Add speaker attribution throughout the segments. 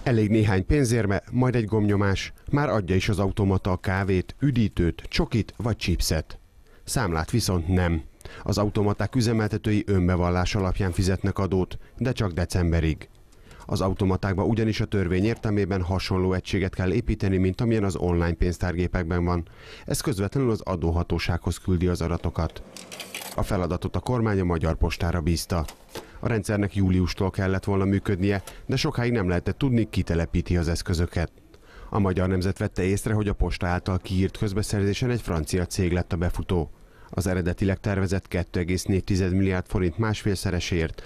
Speaker 1: Elég néhány pénzérme, majd egy gombnyomás, már adja is az automata a kávét, üdítőt, csokit vagy chipset. Számlát viszont nem. Az automaták üzemeltetői önbevallás alapján fizetnek adót, de csak decemberig. Az automatákba ugyanis a törvény értelmében hasonló egységet kell építeni, mint amilyen az online pénztárgépekben van. Ez közvetlenül az adóhatósághoz küldi az adatokat. A feladatot a kormány a Magyar Postára bízta. A rendszernek júliustól kellett volna működnie, de sokáig nem lehetett tudni, ki telepíti az eszközöket. A Magyar Nemzet vette észre, hogy a posta által kiírt közbeszerzésen egy francia cég lett a befutó. Az eredetileg tervezett 2,4 milliárd forint másfélszereséért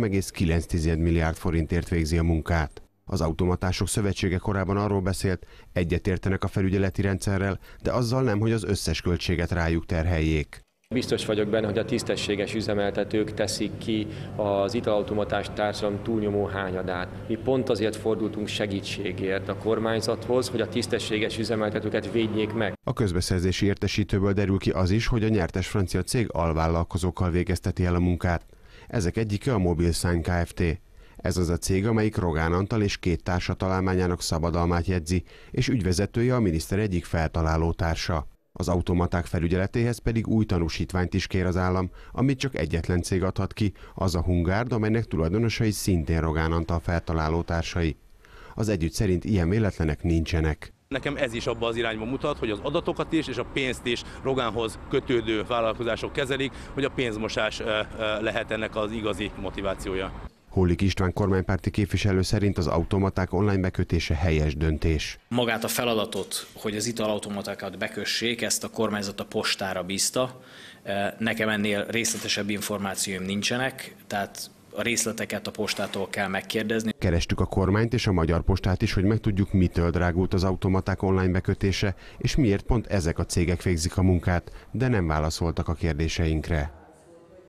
Speaker 1: 3,9 milliárd forintért végzi a munkát. Az Automatások Szövetsége korábban arról beszélt, egyetértenek a felügyeleti rendszerrel, de azzal nem, hogy az összes költséget rájuk terheljék.
Speaker 2: Biztos vagyok benne, hogy a tisztességes üzemeltetők teszik ki az italautomatás társadalom túlnyomó hányadát. Mi pont azért fordultunk segítségért a kormányzathoz, hogy a tisztességes üzemeltetőket védjék meg.
Speaker 1: A közbeszerzési értesítőből derül ki az is, hogy a nyertes francia cég alvállalkozókkal végezteti el a munkát. Ezek egyike a Mobilsign Kft. Ez az a cég, amelyik Rogán Antal és 2 társa találmányának szabadalmát jegyzi, és ügyvezetője a miniszter egyik feltaláló társa. Az automaták felügyeletéhez pedig új tanúsítványt is kér az állam, amit csak egyetlen cég adhat ki, az a Hungárd, amelynek tulajdonosai szintén Rogán Antal feltaláló társai. Az együtt szerint ilyen véletlenek nincsenek.
Speaker 3: Nekem ez is abba az irányba mutat, hogy az adatokat is és a pénzt is Rogánhoz kötődő vállalkozások kezelik, hogy a pénzmosás lehet ennek az igazi motivációja.
Speaker 1: Hollik István kormánypárti képviselő szerint az automaták online bekötése helyes döntés.
Speaker 4: Magát a feladatot, hogy az italautomatákat bekössék, ezt a kormányzat a postára bízta. Nekem ennél részletesebb információim nincsenek, tehát a részleteket a postától kell megkérdezni.
Speaker 1: Kerestük a kormányt és a Magyar Postát is, hogy megtudjuk, mitől drágult az automaták online bekötése, és miért pont ezek a cégek végzik a munkát, de nem válaszoltak a kérdéseinkre.